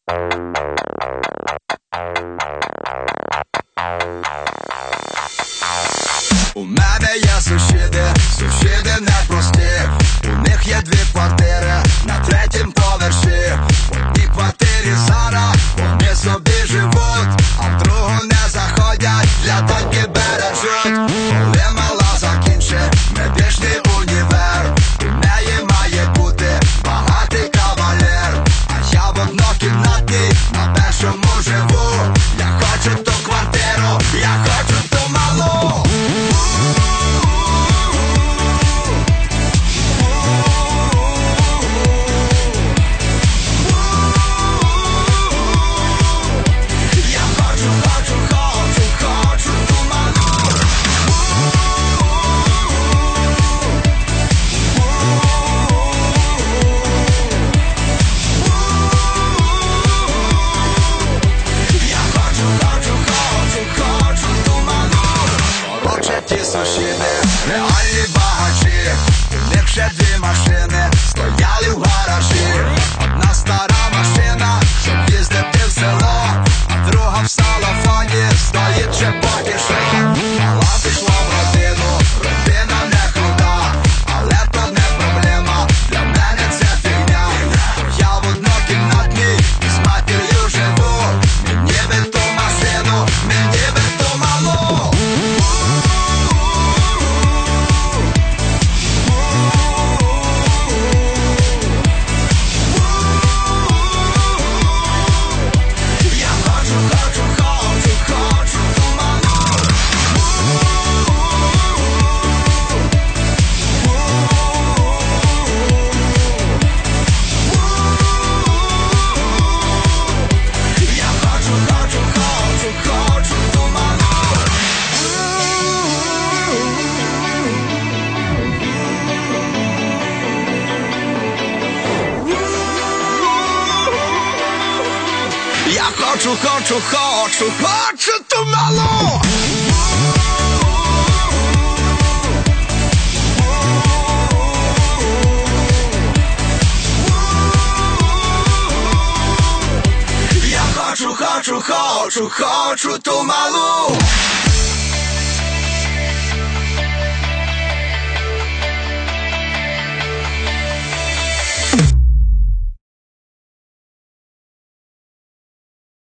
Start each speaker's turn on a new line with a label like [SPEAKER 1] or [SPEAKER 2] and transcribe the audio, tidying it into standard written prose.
[SPEAKER 1] У мене є сусіди, сусіди непрості. У них є 2 квартири на 3-м поверсі. В одній квартирі зараз вони собі живуть, а в другу не заходять, для доньки бережуть. Коли мала закінчить медичний універ, у неї має бути багатий кавалер. А я в однокімнатній на першому живу. Я хочу ту квартиру, я хочу ту малу. Ті сусіди, реальні багачі. У них ще 2 машини стояли в гаражі. Одна стара машина, щоб їздити в село, а друга в салофоні стоїть ще поки що. Мала пішла в родину, родина не крута, але то не проблема, для мене це фігня. Я в однокімнатній із матір'ю живу. Мені би ту машину, мені би ту малу. Я хочу, хочу, хочу, хочу ту малу. Я хочу, хочу, хочу, хочу ту малу.